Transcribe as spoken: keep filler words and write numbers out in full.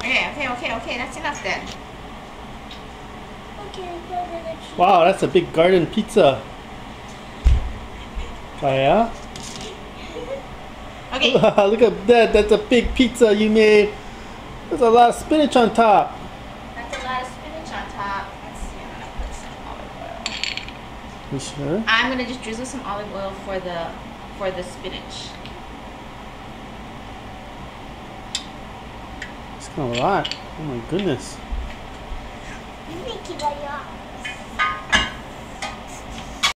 Okay, okay, okay, okay. That's enough then. Okay, go to the cheese. Wow, that's a big garden pizza. Kaya? Okay. Look at that. That's a big pizza you made. There's a lot of spinach on top. That's a lot of spinach on top. Let's see. I'm gonna put some olive oil. You sure? I'm gonna just drizzle some olive oil for the for the spinach. It's kind of a lot. Oh my goodness. You make it right off.